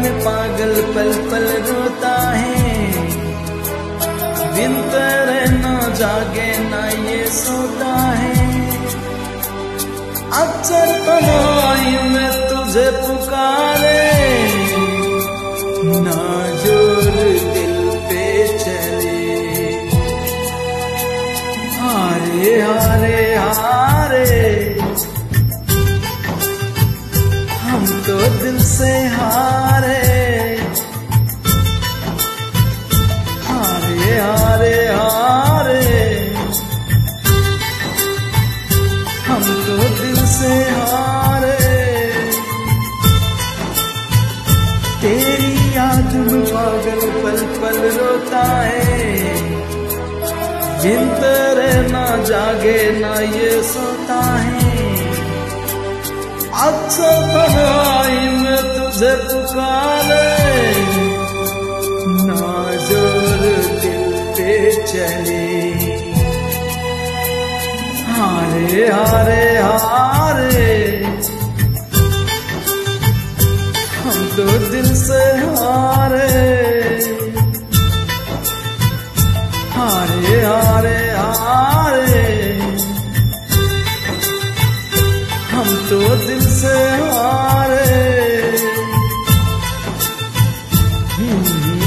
में पागल पल पल रोता है, दिन तेरे ना जागे ना ये सोता है। अक्सर तन्हाई में तुझे पुकारे, ना जोर दिल पे चले। हारे हारे हारे हम तो दिल से हारे। हारे हारे हारे हम तो दिल से हारे। तेरी याद में पागल पल पल रोता है, जिन तेरे ना जागे ना ये सोता है। अक्सर तन्हाई में तुझे पुकारे, ना जोर दिल पे चले। हारे हारे हारे हम तो दिल से हारे। हारे हारे हारे हम तो दिल से हारे।